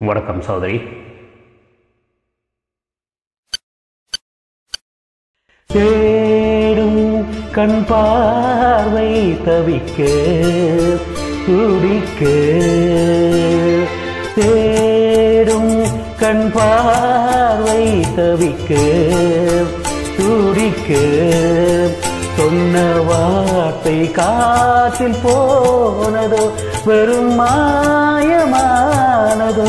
வணக்கம் சகோதரி. தேடும் கண் பார்வை தவிக்க துடிக்க, தேடும் கண் பார்வை தவிக்க துடிக்க, சொன்ன வார்த்தை காற்றில் போனதோ வெறும் மாயமானதோ.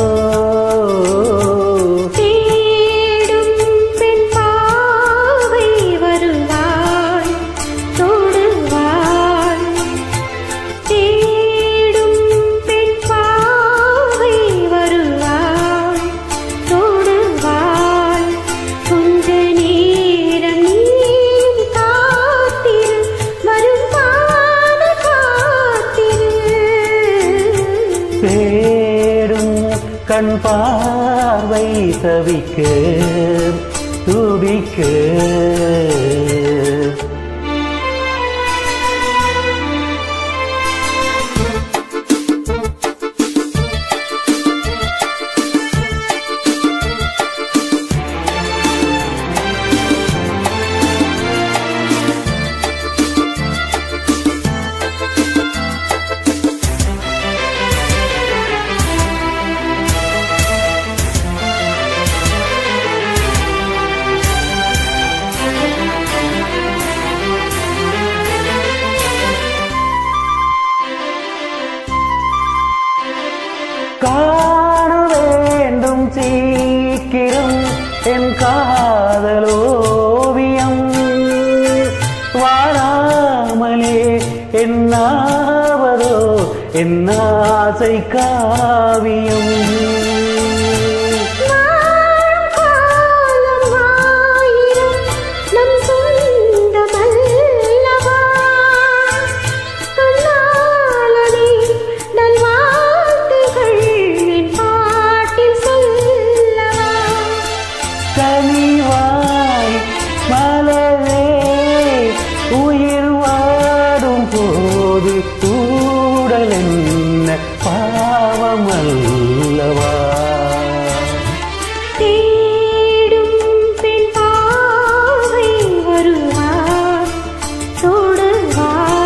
தேடும் கண் பார்வை தவிக்க துடிக்க, காண வேண்டும் சீக்கிரம் என் காதலோவியம், வாராமலே என்னாவதோ என் ஆசை காவியம். கனிவாய் மலரே உயிர் வாடும் போது கூடல் என்ன பாவம் அல்லவா. தேடும் பெண் பாவை வருவார் தொடுவார்.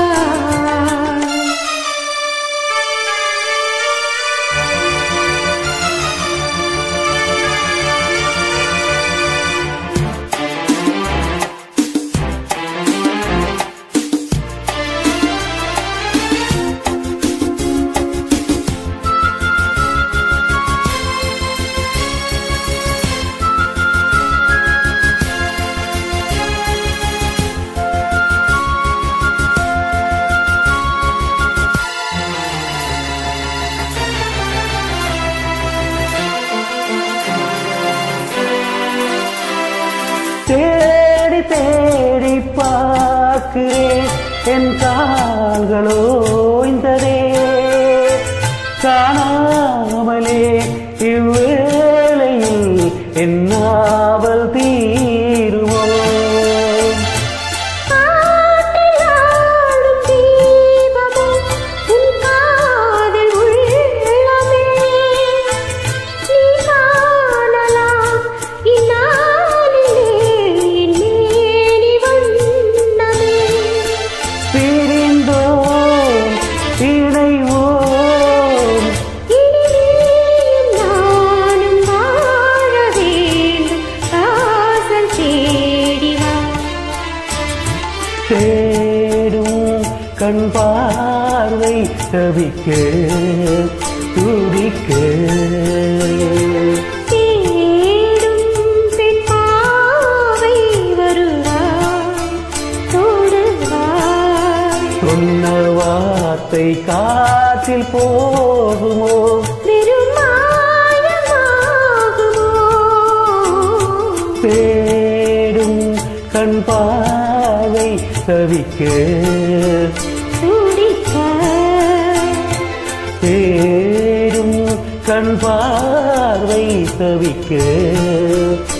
தேடி தேடி பார்க்கிறேன் என் கால்களோ இந்ததே, காணாமலே இவ்வேளையில் என் நாவல் தீருமோ. தேடும் கண் பார்வை தவிக்க துடிக்க, தேடும் பெண் பாவை வருவார் தொடுவார். சொன்ன வார்த்தை காற்றில் போகுமோ வெறும் மாயமாகுமோ. தேடும் கண் பார்வை தவிக்க துடிக்க, தேடும் கண் பார்வை தவிக்க.